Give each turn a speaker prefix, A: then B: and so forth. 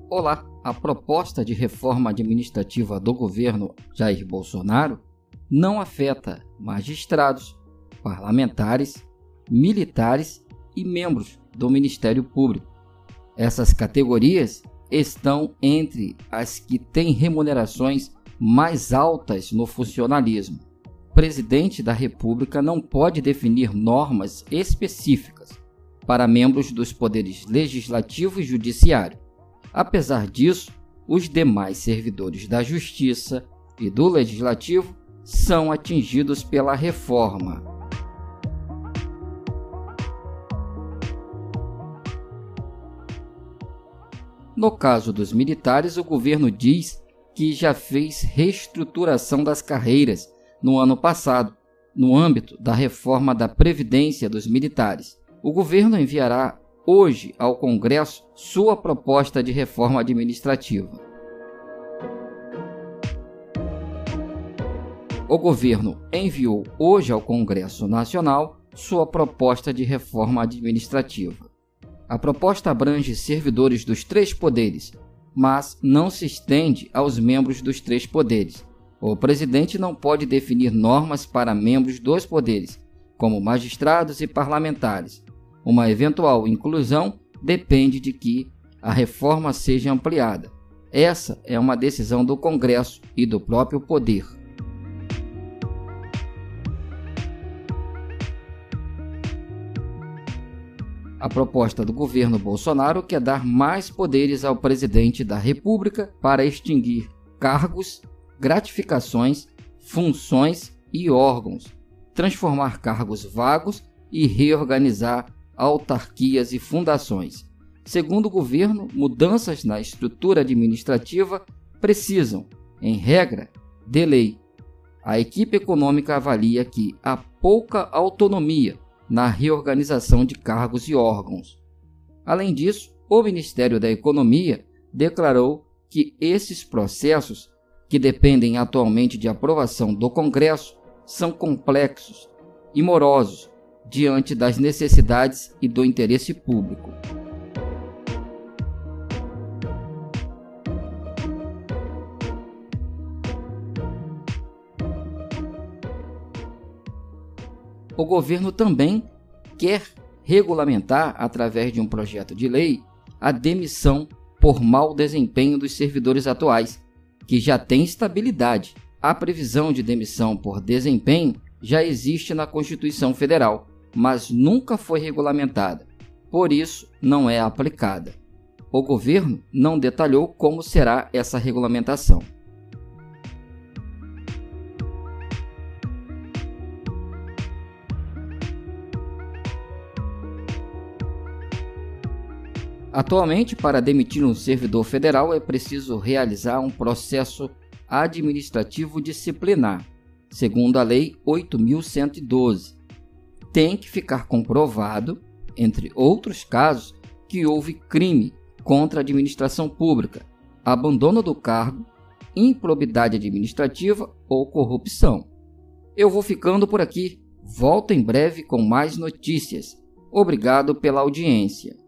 A: Olá, a proposta de reforma administrativa do governo Jair Bolsonaro não afeta magistrados, parlamentares, militares e membros do Ministério Público. Essas categorias estão entre as que têm remunerações mais altas no funcionalismo. O presidente da República não pode definir normas específicas para membros dos poderes legislativo e judiciário. Apesar disso, os demais servidores da Justiça e do Legislativo são atingidos pela reforma. No caso dos militares, o governo diz que já fez reestruturação das carreiras no ano passado, no âmbito da reforma da Previdência dos militares. O governo enviará hoje ao Congresso sua proposta de reforma administrativa. O governo enviou hoje ao Congresso Nacional sua proposta de reforma administrativa. A proposta abrange servidores dos três poderes, mas não se estende aos membros dos três poderes. O presidente não pode definir normas para membros dos poderes, como magistrados e parlamentares. Uma eventual inclusão depende de que a reforma seja ampliada. Essa é uma decisão do Congresso e do próprio poder. A proposta do governo Bolsonaro quer dar mais poderes ao presidente da República para extinguir cargos, gratificações, funções e órgãos, transformar cargos vagos e reorganizar autarquias e fundações. Segundo o governo, mudanças na estrutura administrativa precisam, em regra, de lei. A equipe econômica avalia que há pouca autonomia na reorganização de cargos e órgãos. Além disso, o Ministério da Economia declarou que esses processos, que dependem atualmente de aprovação do Congresso, são complexos e morosos diante das necessidades e do interesse público. O governo também quer regulamentar, através de um projeto de lei, a demissão por mau desempenho dos servidores atuais, que já têm estabilidade. A previsão de demissão por desempenho já existe na Constituição Federal, mas nunca foi regulamentada, por isso não é aplicada. O governo não detalhou como será essa regulamentação. Atualmente, para demitir um servidor federal é preciso realizar um processo administrativo disciplinar, segundo a Lei 8.112. Tem que ficar comprovado, entre outros casos, que houve crime contra a administração pública, abandono do cargo, improbidade administrativa ou corrupção. Eu vou ficando por aqui. Volto em breve com mais notícias. Obrigado pela audiência.